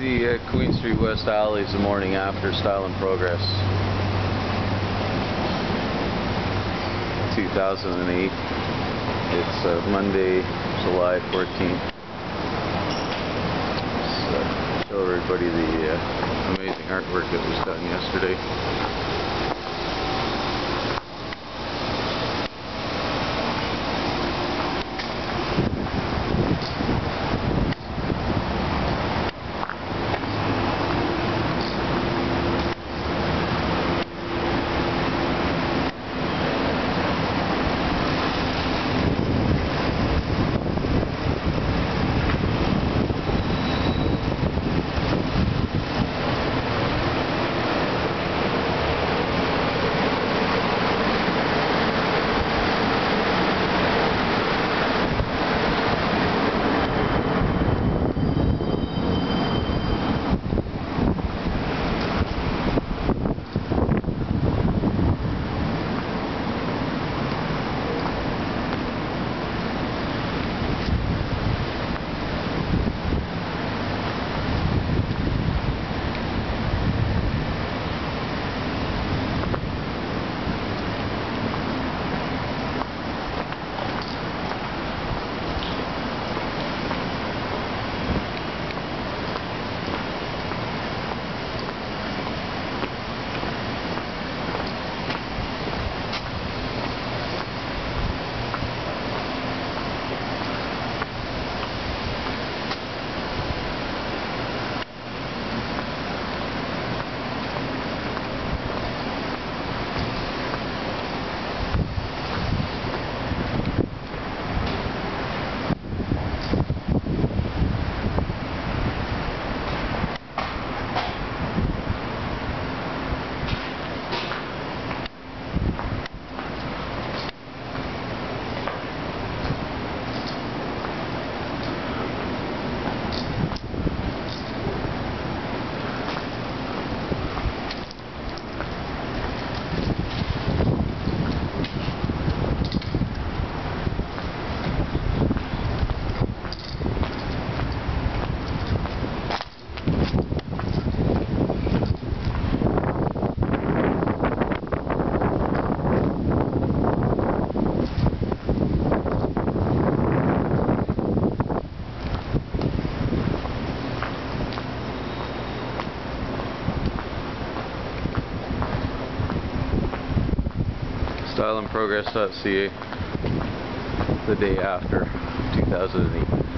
the Queen Street West Alleys the morning after Style and Progress 2008. It's Monday, July 14th. Let's show everybody the amazing artwork that was done yesterday. Styleandprogress.ca the day after 2008.